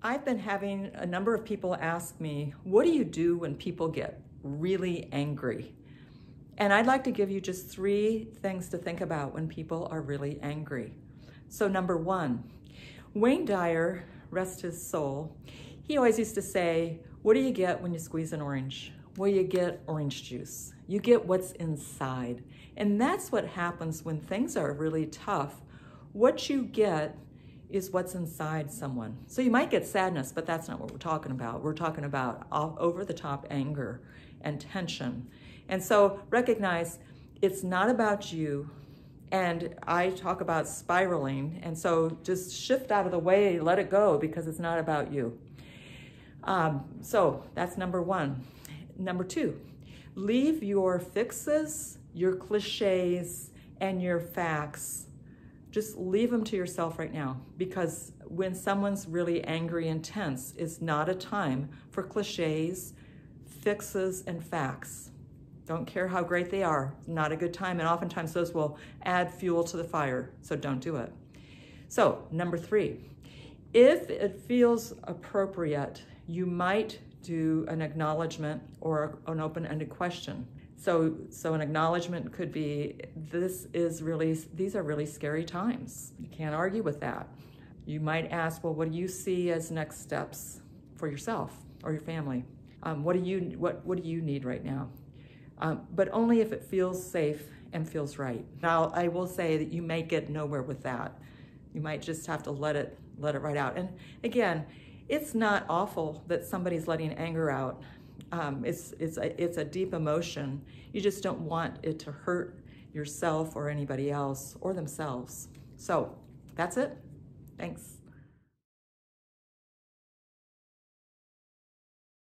I've been having a number of people ask me, what do you do when people get really angry? And I'd like to give you just 3 things to think about when people are really angry. So number 1, Wayne Dyer, rest his soul, he always used to say, what do you get when you squeeze an orange? Well, you get orange juice. You get what's inside. And that's what happens when things are really tough. What you get is what's inside someone. So you might get sadness, but that's not what we're talking about. We're talking about over-the-top anger and tension. And so recognize it's not about you. And I talk about spiraling. And so just shift out of the way, let it go, because it's not about you. So that's number 1. Number 2, leave your fixes, your cliches, and your facts. Just leave them to yourself right now, because when someone's really angry and tense, it's not a time for cliches, fixes, and facts. Don't care how great they are, not a good time, and oftentimes those will add fuel to the fire, so don't do it. So, number 3, if it feels appropriate, you might do an acknowledgement or an open-ended question. So an acknowledgement could be, these are really scary times. You can't argue with that. You might ask, well, what do you see as next steps for yourself or your family? What do you need right now? But only if it feels safe and feels right. Now, I will say that you may get nowhere with that. You might just have to let it right out. And again, it's not awful that somebody's letting anger out. It's a deep emotion. You just don't want it to hurt yourself or anybody else or themselves. So that's it. Thanks.